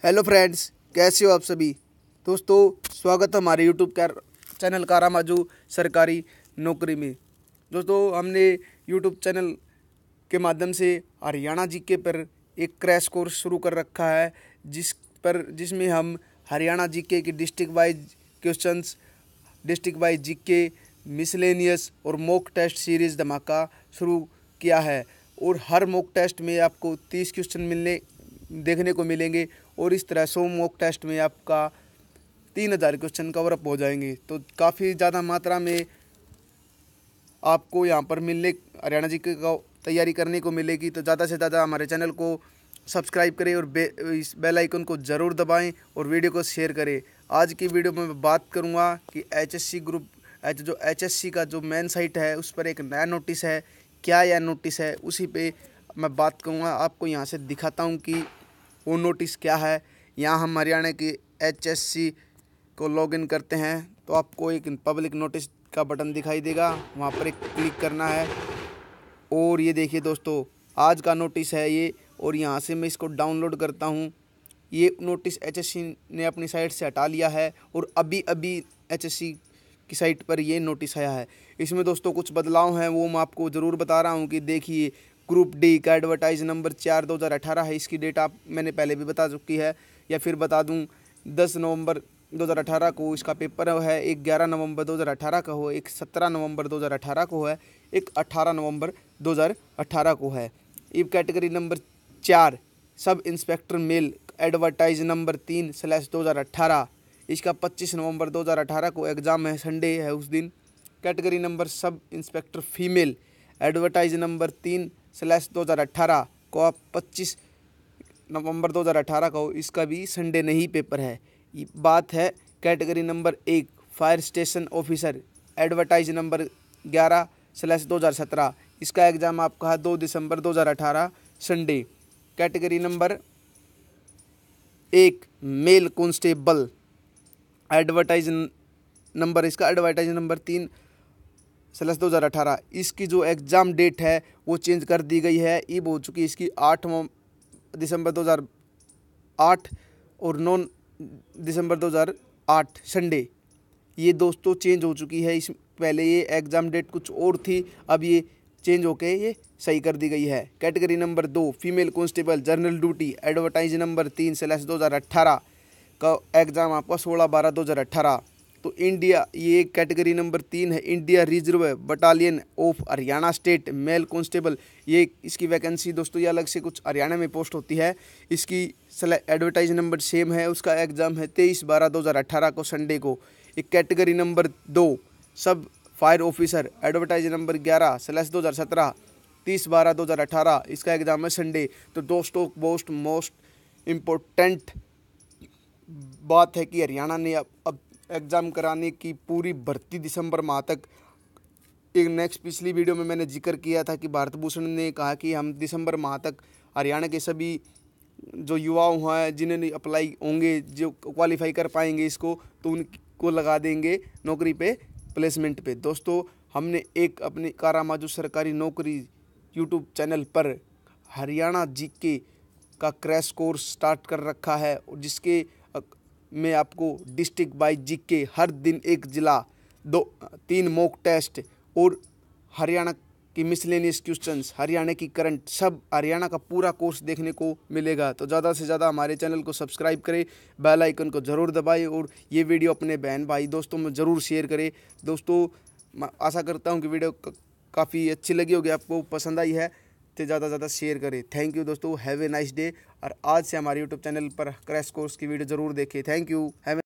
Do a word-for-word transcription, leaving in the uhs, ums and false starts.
Hello friends, कैसे हो आप सभी। दोस्तों स्वागत है हमारे यूट्यूब चैनल कारामाजू सरकारी नौकरी में। दोस्तों हमने यूट्यूब चैनल के माध्यम से हरियाणा जीके पर एक क्रैश कोर्स शुरू कर रखा है, जिस पर जिसमें हम हरियाणा जीके की district wise questions, district wise GK, miscellaneous और मॉक टेस्ट सीरीज़ धमाका शुरू किया है। और हर मॉक टेस्ट में आपको तीस क्वेश्चन मिलने देखने को मिलेंगे और इस तरह सौ मॉक टेस्ट में आपका तीन हज़ार क्वेश्चन कवर अप हो जाएंगे। तो काफ़ी ज़्यादा मात्रा में आपको यहाँ पर मिलने हरियाणा जी के का तैयारी करने को मिलेगी। तो ज़्यादा से ज़्यादा हमारे चैनल को सब्सक्राइब करें और बे इस बेल आइकन को ज़रूर दबाएं और वीडियो को शेयर करें। आज की वीडियो में मैं बात करूँगा कि एचएससी ग्रुप एच जो एचएससी का जो मेन साइट है उस पर एक नया नोटिस है। क्या यह नोटिस है, उसी पे मैं बात करूँगा। आपको यहाँ से दिखाता हूँ कि वो नोटिस क्या है। यहाँ हम हरियाणा की एचएससी को लॉगिन करते हैं तो आपको एक पब्लिक नोटिस का बटन दिखाई देगा, वहाँ पर एक क्लिक करना है। और ये देखिए दोस्तों, आज का नोटिस है ये, और यहाँ से मैं इसको डाउनलोड करता हूँ। ये नोटिस एचएससी ने अपनी साइट से हटा लिया है और अभी अभी एचएससी की साइट पर ये नोटिस आया है। इसमें दोस्तों कुछ बदलाव हैं, वो मैं आपको ज़रूर बता रहा हूँ कि देखिए। ग्रुप डी का एडवर्टाइज नंबर चार दो हज़ार अठारह है। इसकी डेट आप मैंने पहले भी बता चुकी है, या फिर बता दूं दस नवंबर दो हज़ार अठारह को इसका पेपर है, एक ग्यारह नवंबर दो हज़ार अठारह का हो, एक सत्रह नवंबर दो हज़ार अठारह को है, एक अठारह नवंबर दो हज़ार अठारह को है। ई कैटेगरी नंबर चार sub inspector male advertise number तीन स्लैश दो हज़ार अठारह, इसका पच्चीस नवंबर दो हज़ार अठारह को एग्ज़ाम है, संडे है उस दिन। Category number sub inspector female advertise number तीन स्लैश दो हज़ार अठारह को आप पच्चीस नवंबर दो हज़ार अठारह को, इसका भी संडे नहीं पेपर है। ये बात है कैटेगरी नंबर एक fire station officer advertise number ग्यारह स्लैश दो हज़ार सत्रह, इसका एग्ज़ाम आपका है दो दिसंबर दो हज़ार अठारह संडे। कैटेगरी नंबर एक मेल कांस्टेबल एडवर्टाइज नंबर इसका एडवर्टाइज नंबर तीन स्लैश दो हज़ार अठारह, इसकी जो एग्ज़ाम डेट है वो चेंज कर दी गई है। ईब हो चुकी है इसकी आठ दिसंबर दो हज़ार आठ और नौ दिसंबर दो हज़ार आठ संडे। ये दोस्तों चेंज हो चुकी है। इस पहले ये एग्ज़ाम डेट कुछ और थी, अब ये चेंज होके ये सही कर दी गई है। कैटेगरी नंबर दो female constable general duty advertise number तीन स्लैश दो हज़ार अट्ठारह का एग्ज़ाम आपका सोलह बारह दो हज़ार अट्ठारह। तो इंडिया ये कैटेगरी नंबर तीन है, India reserve battalion of Haryana state male constable. ये इसकी वैकेंसी दोस्तों ये अलग से कुछ हरियाणा में पोस्ट होती है। इसकी एडवर्टाइज नंबर सेम है, उसका एग्ज़ाम है तेईस बारह दो हज़ार अट्ठारह को संडे को। एक कैटेगरी नंबर दो sub fire officer advertise number ग्यारह स्लैश दो हज़ार सत्रह तीस बारह दो हज़ार अट्ठारह, इसका एग्ज़ाम है संडे। तो दोस्तों मोस्ट मोस्ट इम्पोर्टेंट बात है कि हरियाणा ने अब अब एग्ज़ाम कराने की पूरी भर्ती दिसंबर माह तक। एक नेक्स्ट पिछली वीडियो में मैंने जिक्र किया था कि भारत भूषण ने कहा कि हम दिसंबर माह तक हरियाणा के सभी जो युवा हैं जिन्होंने अप्लाई होंगे, जो क्वालिफाई कर पाएंगे इसको, तो उनको लगा देंगे नौकरी पे, प्लेसमेंट पे। दोस्तों हमने एक अपनी कारामाजू सरकारी नौकरी यूट्यूब चैनल पर हरियाणा जीके का क्रैश कोर्स स्टार्ट कर रखा है, जिसके में आपको डिस्ट्रिक्ट वाइज जीके हर दिन एक ज़िला, दो तीन मॉक टेस्ट और हरियाणा की मिसलेनियस क्वेश्चंस, हरियाणा की करंट, सब हरियाणा का पूरा कोर्स देखने को मिलेगा। तो ज़्यादा से ज़्यादा हमारे चैनल को सब्सक्राइब करें, बेल आइकन को ज़रूर दबाएं और ये वीडियो अपने बहन भाई दोस्तों में ज़रूर शेयर करें। दोस्तों मैं आशा करता हूँ कि वीडियो काफ़ी अच्छी लगी होगी, आपको पसंद आई है तो ज़्यादा से ज़्यादा शेयर करें। थैंक यू दोस्तों, हैव ए नाइस डे। और आज से हमारे यूट्यूब चैनल पर क्रैश कोर्स की वीडियो ज़रूर देखें। Thank you, have